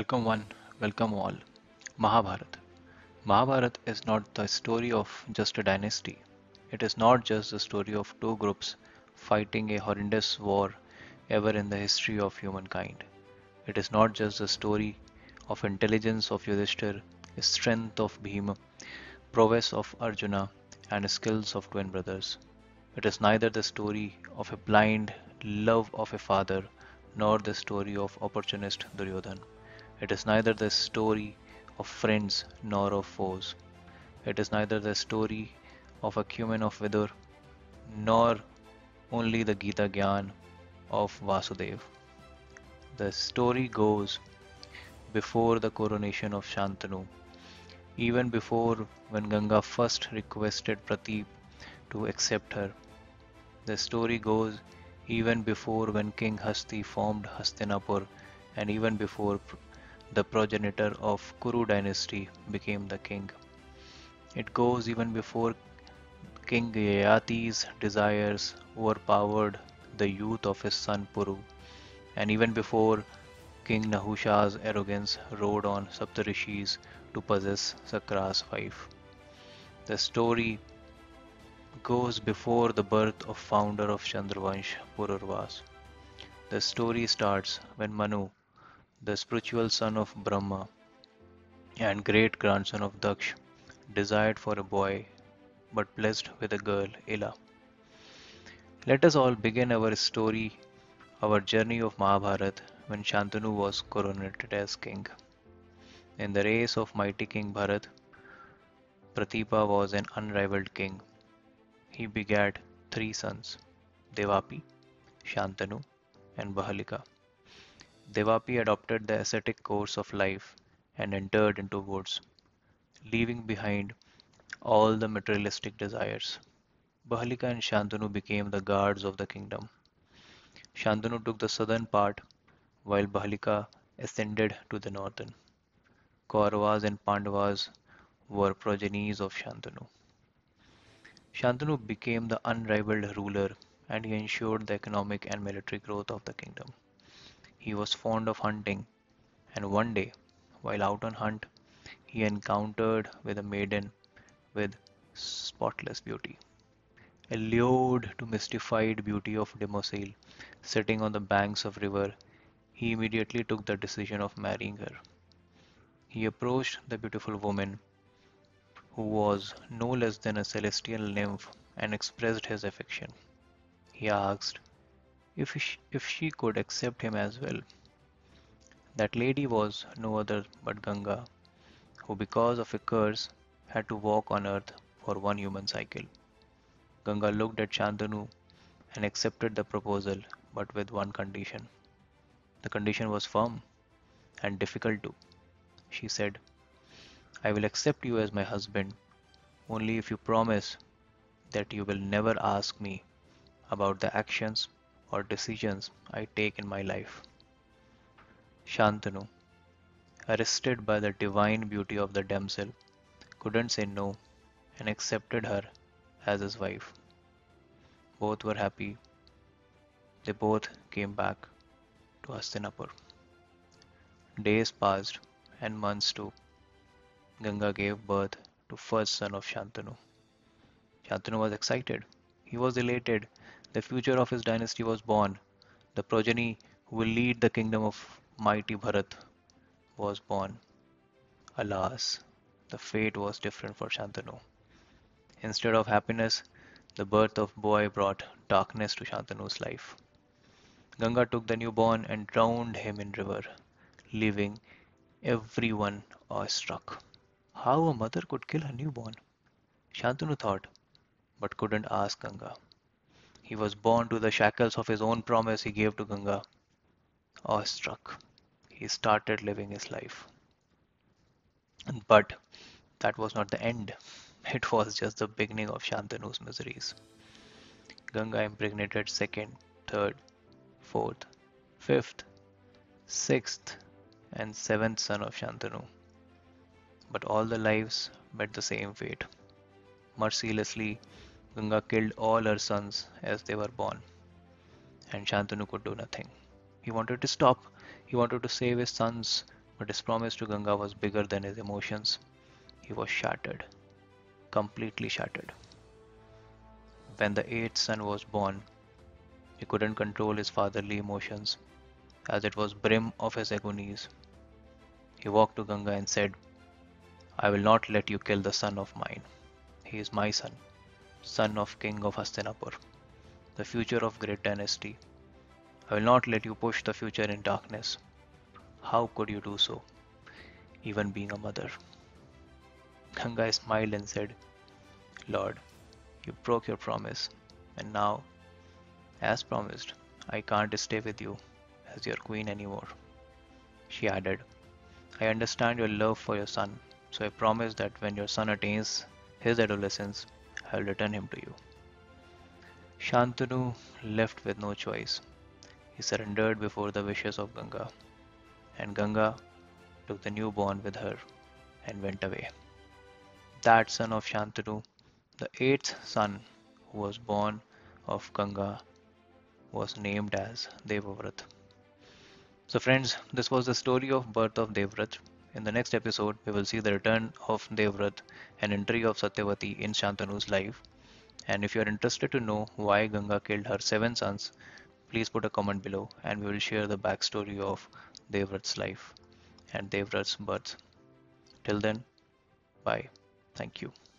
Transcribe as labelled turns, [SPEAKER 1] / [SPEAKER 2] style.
[SPEAKER 1] Welcome one, welcome all. Mahabharata. Mahabharata is not the story of just a dynasty. It is not just the story of two groups fighting a horrendous war ever in the history of humankind. It is not just the story of intelligence of Yudhishthir, strength of Bhima, prowess of Arjuna, and skills of twin brothers. It is neither the story of a blind love of a father nor the story of opportunist Duryodhan. It is neither the story of friends nor of foes. It is neither the story of acumen of Vidur nor only the Gita Gyan of Vasudev. The story goes before the coronation of Shantanu, even before when Ganga first requested Prateep to accept her. The story goes even before when King Hasti formed Hastinapur and even before the progenitor of Kuru dynasty became the king. It goes even before King Yayati's desires overpowered the youth of his son Puru, and even before King Nahusha's arrogance rode on Saptarishis to possess Sakra's wife. The story goes before the birth of founder of Chandravansh, Pururvas. The story starts when Manu, the spiritual son of Brahma and great grandson of Daksh, desired for a boy but blessed with a girl, Ila. Let us all begin our story, our journey of Mahabharat when Shantanu was coronated as king. In the race of mighty King Bharat, Pratipa was an unrivaled king. He begat three sons, Devapi, Shantanu, and Bahalika. Devapi adopted the ascetic course of life and entered into woods, leaving behind all the materialistic desires. Bahalika and Shantanu became the guards of the kingdom. Shantanu took the southern part, while Bahalika ascended to the northern. Kauravas and Pandavas were progenies of Shantanu. Shantanu became the unrivaled ruler and he ensured the economic and military growth of the kingdom. He was fond of hunting, and one day, while out on hunt, he encountered with a maiden with spotless beauty. Allured to mystified beauty of Demoiselle sitting on the banks of river, he immediately took the decision of marrying her. He approached the beautiful woman, who was no less than a celestial nymph, and expressed his affection. He asked if she could accept him as well. That lady was no other but Ganga, who because of a curse had to walk on earth for one human cycle. Ganga looked at Shantanu and accepted the proposal, but with one condition. The condition was firm and difficult too. She said, I will accept you as my husband only if you promise that you will never ask me about the actions or decisions I take in my life. Shantanu, arrested by the divine beauty of the damsel, couldn't say no and accepted her as his wife. Both were happy. They both came back to Hastinapur. Days passed and months too. Ganga gave birth to first son of Shantanu. Shantanu was excited. He was elated. The future of his dynasty was born. The progeny who will lead the kingdom of mighty Bharat was born. Alas, the fate was different for Shantanu. Instead of happiness, the birth of boy brought darkness to Shantanu's life. Ganga took the newborn and drowned him in river, leaving everyone awestruck. How a mother could kill her newborn? Shantanu thought, but couldn't ask Ganga. He was born to the shackles of his own promise he gave to Ganga. Awestruck, he started living his life. But that was not the end. It was just the beginning of Shantanu's miseries. Ganga impregnated second, third, fourth, fifth, sixth, and seventh son of Shantanu. But all the lives met the same fate. Mercilessly, Ganga killed all her sons as they were born, and Shantanu could do nothing. He wanted to stop. He wanted to save his sons But his promise to Ganga was bigger than his emotions. He was shattered, completely shattered. When the eighth son was born, he couldn't control his fatherly emotions, as it was brim of his agonies. He walked to Ganga and said, I will not let you kill the son of mine. He is my son, son of King of Hastinapur, the future of great dynasty. I will not let you push the future in darkness. How could you do so, even being a mother? Ganga smiled and said, Lord, you broke your promise, and now, as promised, I can't stay with you as your queen anymore. She added, I understand your love for your son, so I promise that when your son attains his adolescence, I will return him to you. Shantanu left with no choice. He surrendered before the wishes of Ganga, and Ganga took the newborn with her and went away. That son of Shantanu, the eighth son who was born of Ganga, was named as Devavrat. So friends, this was the story of birth of Devvrat. In the next episode, we will see the return of Devvrat and entry of Satyavati in Shantanu's life. And if you are interested to know why Ganga killed her seven sons, please put a comment below and we will share the backstory of Devvrat's life and Devvrat's birth. Till then, bye. Thank you.